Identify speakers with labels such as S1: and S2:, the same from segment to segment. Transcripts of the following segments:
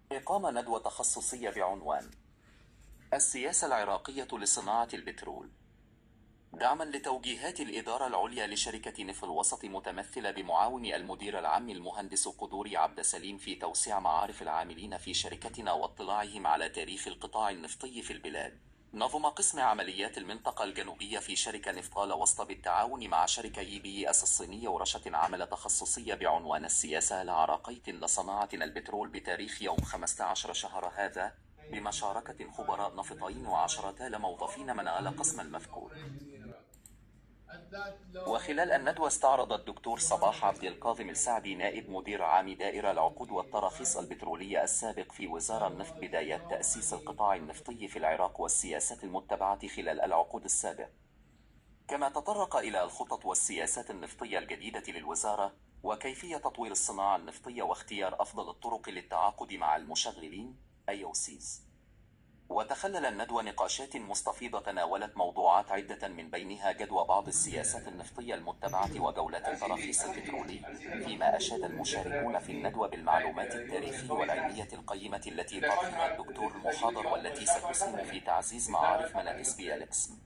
S1: إقام ندوة تخصصية بعنوان السياسة العراقية لصناعة البترول، دعما لتوجيهات الإدارة العليا لشركة نفط الوسط متمثلة بمعاون المدير العام المهندس قدوري عبد سليم في توسيع معارف العاملين في شركتنا واطلاعهم على تاريخ القطاع النفطي في البلاد. نظم قسم عمليات المنطقة الجنوبية في شركة نفطال وسط بالتعاون مع شركة EBS الصينية ورشة عمل تخصصية بعنوان السياسة العراقية لصناعة البترول بتاريخ يوم 15 شهر هذا، بمشاركة خبراء نفطيين و10 موظفين من القسم المذكور. وخلال الندوة استعرض الدكتور صباح عبد القاضم السعدي نائب مدير عام دائرة العقود والتراخيص البترولية السابق في وزارة النفط بدايات تأسيس القطاع النفطي في العراق والسياسات المتبعة خلال العقود السابقة، كما تطرق إلى الخطط والسياسات النفطية الجديدة للوزارة وكيفية تطوير الصناعة النفطية واختيار أفضل الطرق للتعاقد مع المشغلين IOCs. وتخلل الندوة نقاشات مستفيضة تناولت موضوعات عدة من بينها جدوى بعض السياسات النفطية المتبعة وجولة التراخيص البترولي، فيما أشاد المشاركون في الندوة بالمعلومات التاريخية والعلمية القيمة التي طرحها الدكتور المحاضر والتي ستسهم في تعزيز معارف من تسبية القسم.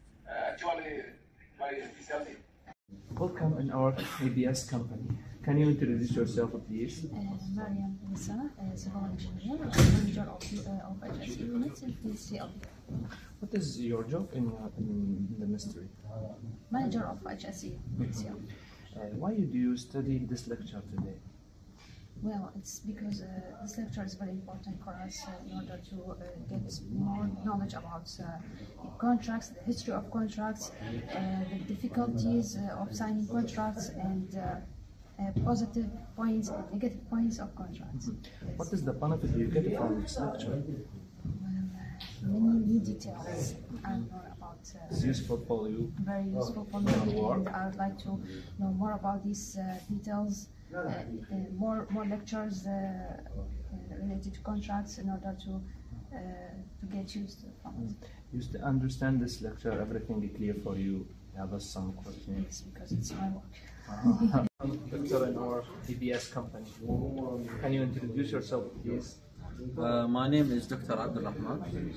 S2: Welcome in our ABS company. Can you introduce yourself, please?
S3: Mariam Nisa, civil engineer, manager of HSE units in PCL.
S2: What is your job in the ministry?
S3: Manager of HSE PCL.
S2: Why do you study this lecture today?
S3: Well, it's because this lecture is very important for us in order to get more knowledge about contracts, the history of contracts, the difficulties of signing contracts, and positive points and negative points of contracts.
S2: What is the benefit you get from this lecture?
S3: Well, many new details and more about.
S2: It's useful for you.
S3: Very useful for me, and I would like to know more about these details. More lectures related to contracts in order to get used from it.
S2: You understand this lecture, everything clear for you? Have some questions?
S3: Yes, because it's my work.
S2: Doctor in our ABS company. Can you introduce yourself, please?
S4: My name is Dr. Abdul Rahman.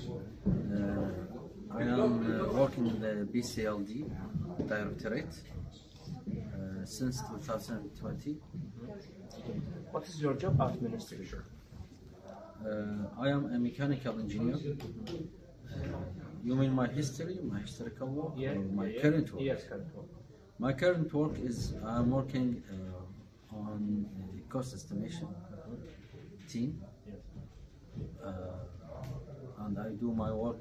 S4: I am working in the BCLD Directorate since 2020.
S2: What is your job at ministry?
S4: I am a mechanical engineer. You mean my history, my historical work, or my current work?
S2: Yes, current work.
S4: My current work is I'm working on the cost estimation team, and I do my work.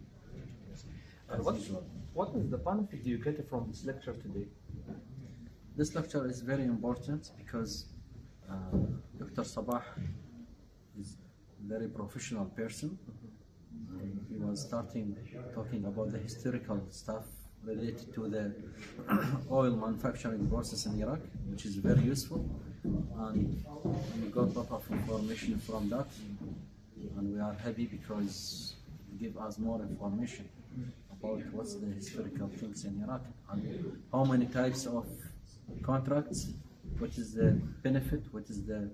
S2: What is the benefit you get from this lecture today?
S4: This lecture is very important because Dr. Sabah is a very professional person. He was talking about the historical stuff related to the oil manufacturing process in Iraq, which is very useful, and we got a lot of information from that, and we are happy because it gives us more information about what's the historical things in Iraq and how many types of contracts, what is the benefit, what is the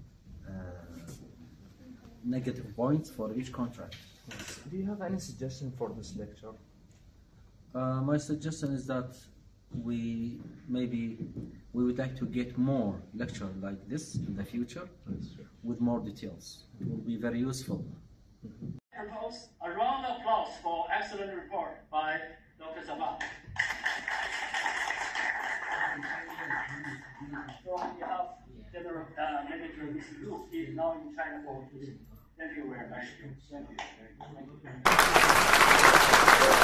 S4: negative points for each contract.
S2: Do you have any suggestion for this lecture?
S4: My suggestion is that we would like to get more lecture like this in the future with more details. It will be very useful.
S5: Propose a round of applause for excellent report by Dr. Sabah. On behalf of General Manager Mr. Lu, he is now in China for. Thank you very much. Thank you.